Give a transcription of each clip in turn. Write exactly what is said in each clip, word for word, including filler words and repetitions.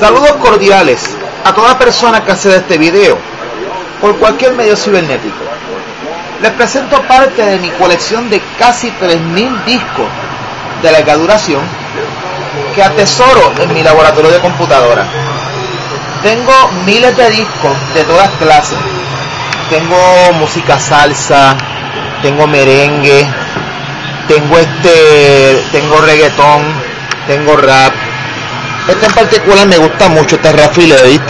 Saludos cordiales a toda persona que accede a este video por cualquier medio cibernético. Les presento parte de mi colección de casi tres mil discos de larga duración que atesoro en mi laboratorio de computadora. Tengo miles de discos de todas clases. Tengo música salsa, tengo merengue, tengo este, tengo reggaetón, tengo rap. Este en particular me gusta mucho, este Raffi Levit.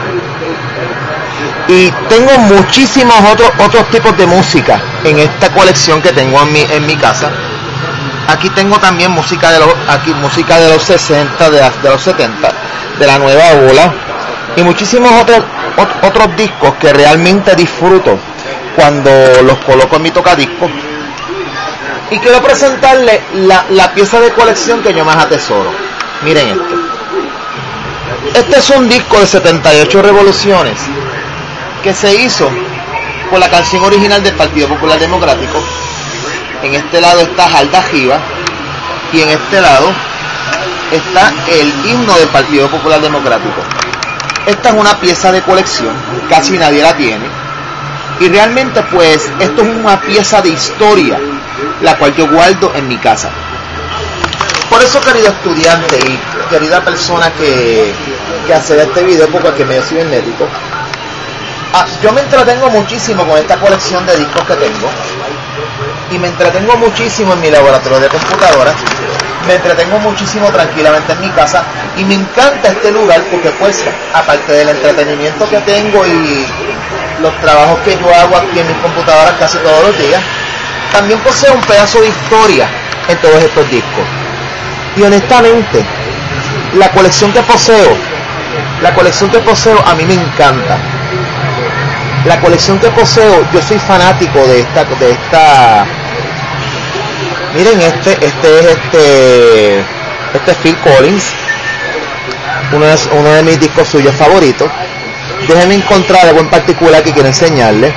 Y tengo muchísimos otros otros tipos de música en esta colección que tengo en mi en mi casa. Aquí tengo también música de los aquí música de los sesenta, de, de los setenta, de la nueva ola y muchísimos otros otros discos que realmente disfruto cuando los coloco en mi tocadiscos. Y quiero presentarle la, la pieza de colección que yo más atesoro. Miren esto. Este es un disco de setenta y ocho revoluciones que se hizo por la canción original del Partido Popular Democrático. En este lado está Jalda Jiva y en este lado está el himno del Partido Popular Democrático. Esta es una pieza de colección, casi nadie la tiene, y realmente pues esto es una pieza de historia, la cual yo guardo en mi casa. Por eso, querido estudiante y querida persona que, que hace este video por cualquier medio cibernético, ah, yo me entretengo muchísimo con esta colección de discos que tengo, y me entretengo muchísimo en mi laboratorio de computadoras, me entretengo muchísimo tranquilamente en mi casa, y me encanta este lugar porque pues, aparte del entretenimiento que tengo y los trabajos que yo hago aquí en mis computadoras casi todos los días, también poseo un pedazo de historia en todos estos discos. Y honestamente, la colección que poseo, la colección que poseo a mí me encanta. La colección que poseo, yo soy fanático de esta, de esta. Miren este, este es este, este es Phil Collins, uno de, uno de mis discos suyos favoritos. Déjenme encontrar algo en particular que quiero enseñarles.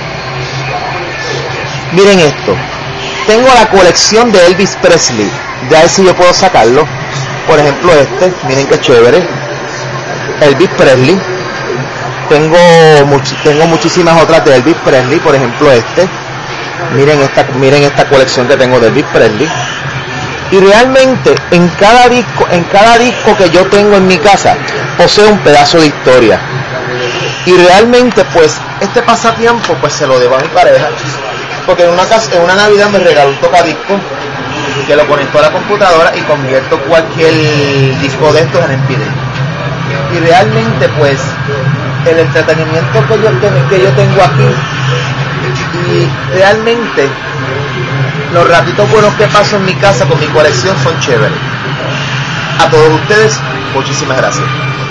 Miren esto. Tengo la colección de Elvis Presley. Ya ver si yo puedo sacarlo. Por ejemplo este, miren qué chévere. Elvis Presley. Tengo, much tengo muchísimas otras de Elvis Presley. Por ejemplo este. Miren esta, miren esta colección que tengo de Elvis Presley. Y realmente en cada disco, en cada disco que yo tengo en mi casa, posee un pedazo de historia. Y realmente pues este pasatiempo pues se lo debo a mi pareja, porque en una, en una Navidad me regaló un tocadisco que lo conecto a la computadora y convierto cualquier disco de estos en M P tres. Y realmente pues el entretenimiento que yo, que yo tengo aquí, y realmente los ratitos buenos que paso en mi casa con mi colección son chéveres. A todos ustedes, muchísimas gracias.